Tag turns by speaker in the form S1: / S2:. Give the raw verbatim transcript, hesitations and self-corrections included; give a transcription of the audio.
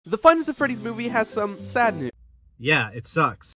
S1: The Five Nights at Freddy's movie has some sad news.
S2: Yeah, it sucks.